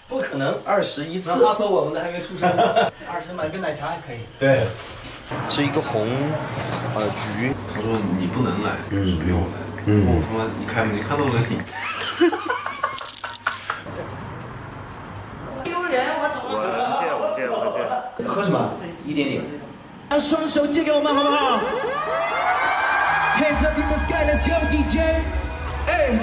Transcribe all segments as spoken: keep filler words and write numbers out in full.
不可能二十一次。 那话说我们的还没出生，二十买杯奶茶还可以。 对，是一个红呃橘。 他说你不能来，属于我来。嗯，我他妈一开门，你看到了你。 丢人，我走了。 我借，我借，我借。喝什么？一点点。 把双手借给我们好不好 ？Hands up in the sky, let's go, D J。哎。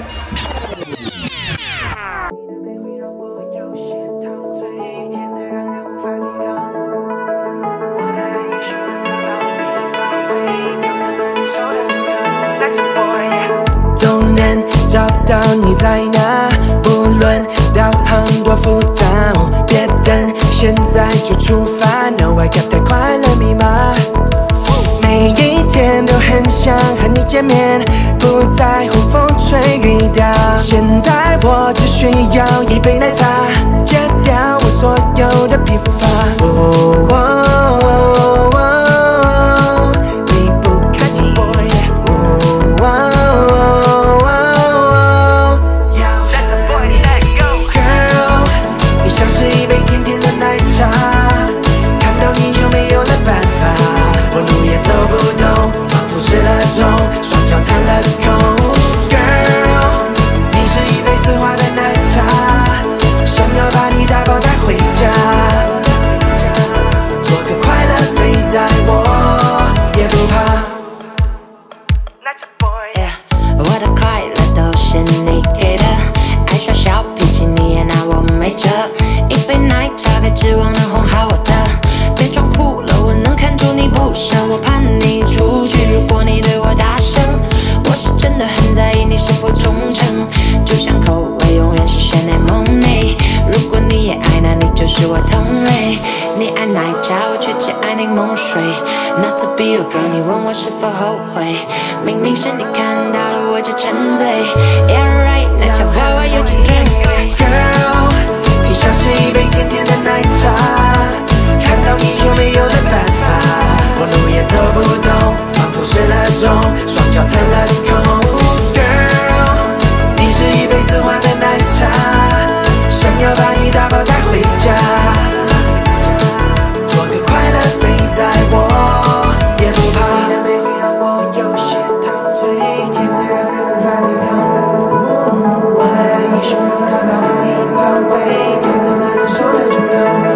都能找到你在哪，不论导航多复杂，别等，现在就出发。No, I got that 快乐密码。每一天都很想和你见面，不在乎风吹雨打。现在我只需要一杯奶茶，戒掉我所有的疲乏。哦哦哦哦，离不开你。哦哦哦哦，要和你 Girl， 你像是一杯甜甜的奶茶，看到你就没有了办法。我路也走不动，仿佛失了踪，双脚瘫了空。Girl， 你是一杯丝滑的奶茶，想要把你打包带回家，做个快乐肥仔，我也不怕。 Yeah， 我的快乐都是你给的，爱耍小脾气你也拿我没辙，一杯奶茶别指望能哄好我的，别装酷了，我能看出你不舍，我怕你出去，如果你对我大声，我是真的很在意你是否忠诚，就像口味永远是选内蒙内，如果你也爱，那你就是我同类，你爱奶茶，我却只爱柠檬水 ，Not to be your girl， 你问我是否后悔，明明是你看到了我就沉醉 ，Yeah right， 奶茶 boy you just can't wait。Girl， 你像是一杯甜甜的奶茶，看到你就没有了办法，我路也走不动，仿佛失了踪，双脚瘫了空。Girl， 你是一杯丝滑的奶茶，想要把你打包带回家，做个快乐肥仔，我也不怕。你的美会让我有些陶醉，甜得让人无法抵抗。我的爱已汹涌地把你包围，又怎么能受得住呢？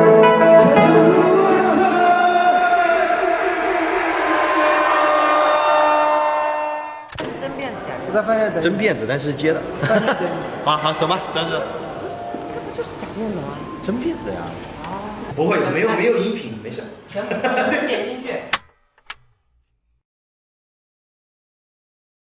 我在饭店等。 真辫子，但是接的。好好，走吧，走走。 这就是假面的啊！ 真辫子呀。不会，没有没有音频，没事。 全部全部剪进去。